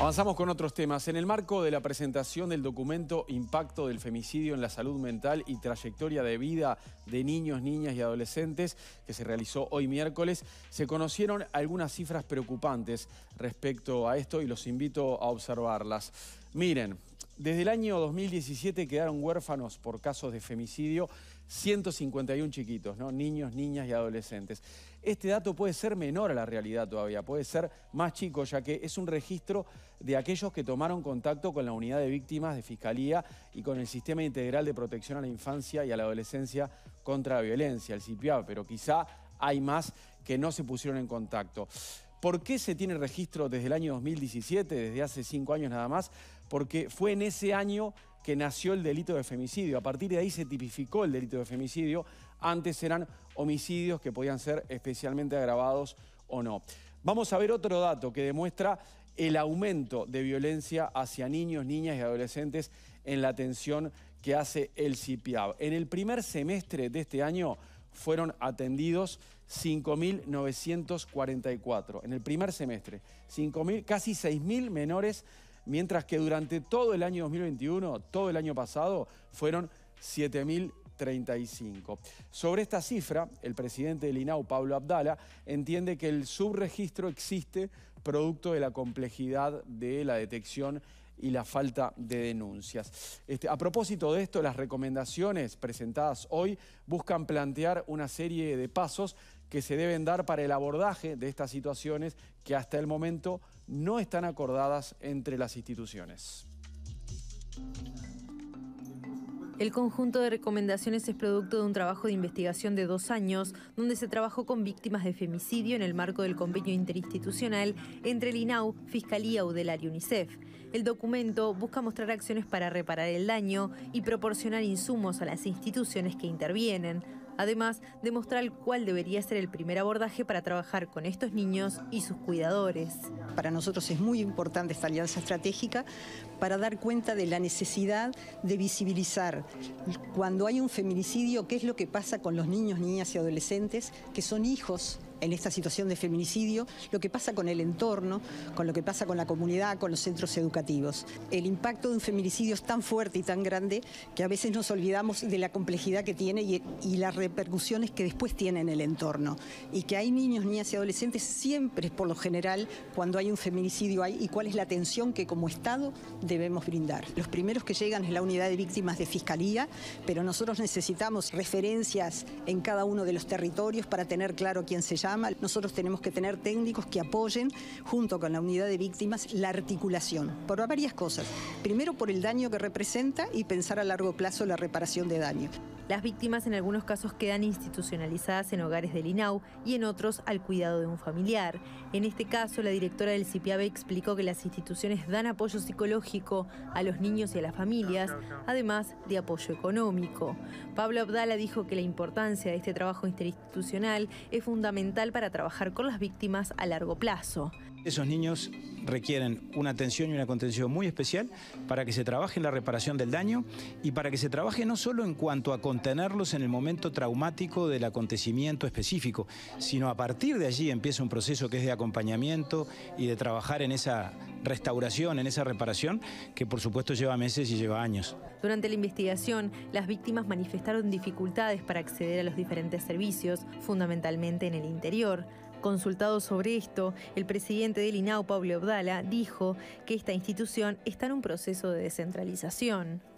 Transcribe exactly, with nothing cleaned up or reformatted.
Avanzamos con otros temas. En el marco de la presentación del documento Impacto del femicidio en la salud mental y trayectoria de vida de niños, niñas y adolescentes, que se realizó hoy miércoles, se conocieron algunas cifras preocupantes respecto a esto y los invito a observarlas. Miren, desde el año dos mil diecisiete quedaron huérfanos por casos de femicidio ciento cincuenta y uno chiquitos, ¿no? Niños, niñas y adolescentes. Este dato puede ser menor a la realidad todavía, puede ser más chico, ya que es un registro de aquellos que tomaron contacto con la unidad de víctimas de Fiscalía y con el Sistema Integral de Protección a la Infancia y a la Adolescencia contra la Violencia, el C I P A, pero quizá hay más que no se pusieron en contacto. ¿Por qué se tiene registro desde el año dos mil diecisiete, desde hace cinco años nada más? Porque fue en ese año que nació el delito de femicidio. A partir de ahí se tipificó el delito de femicidio. Antes eran homicidios que podían ser especialmente agravados o no. Vamos a ver otro dato que demuestra el aumento de violencia hacia niños, niñas y adolescentes en la atención que hace el C I P A. En el primer semestre de este año fueron atendidos cinco mil novecientos cuarenta y cuatro. En el primer semestre, cinco mil, casi seis mil menores, mientras que durante todo el año dos mil veintiuno, todo el año pasado, fueron siete mil treinta y cinco. Sobre esta cifra, el presidente del I N A U, Pablo Abdala, entiende que el subregistro existe producto de la complejidad de la detección y la falta de denuncias. Este, a propósito de esto, las recomendaciones presentadas hoy buscan plantear una serie de pasos que se deben dar para el abordaje de estas situaciones que hasta el momento no están acordadas entre las instituciones. El conjunto de recomendaciones es producto de un trabajo de investigación de dos años, donde se trabajó con víctimas de femicidio en el marco del convenio interinstitucional entre el I N A U, Fiscalía, Udelaria y UNICEF. El documento busca mostrar acciones para reparar el daño y proporcionar insumos a las instituciones que intervienen. Además, demostrar cuál debería ser el primer abordaje para trabajar con estos niños y sus cuidadores. Para nosotros es muy importante esta alianza estratégica para dar cuenta de la necesidad de visibilizar cuando hay un feminicidio, qué es lo que pasa con los niños, niñas y adolescentes que son hijos en esta situación de feminicidio, lo que pasa con el entorno, con lo que pasa con la comunidad, con los centros educativos. El impacto de un feminicidio es tan fuerte y tan grande que a veces nos olvidamos de la complejidad que tiene y, y las repercusiones que después tiene en el entorno. Y que hay niños, niñas y adolescentes siempre, por lo general, cuando hay un feminicidio hay, y cuál es la atención que como Estado debemos brindar. Los primeros que llegan es la unidad de víctimas de Fiscalía, pero nosotros necesitamos referencias en cada uno de los territorios para tener claro quién se llama. Nosotros tenemos que tener técnicos que apoyen, junto con la unidad de víctimas, la articulación, por varias cosas. Primero, por el daño que representa y pensar a largo plazo la reparación de daño. Las víctimas en algunos casos quedan institucionalizadas en hogares del I N A U y en otros al cuidado de un familiar. En este caso, la directora del C I P A B explicó que las instituciones dan apoyo psicológico a los niños y a las familias, además de apoyo económico. Pablo Abdala dijo que la importancia de este trabajo interinstitucional es fundamental para trabajar con las víctimas a largo plazo. Esos niños requieren una atención y una contención muy especial para que se trabaje en la reparación del daño y para que se trabaje no solo en cuanto a contenerlos en el momento traumático del acontecimiento específico, sino a partir de allí empieza un proceso que es de acompañamiento y de trabajar en esa restauración, en esa reparación, que por supuesto lleva meses y lleva años. Durante la investigación, las víctimas manifestaron dificultades para acceder a los diferentes servicios, fundamentalmente en el interior. Consultado sobre esto, el presidente del I N A U, Pablo Abdala, dijo que esta institución está en un proceso de descentralización.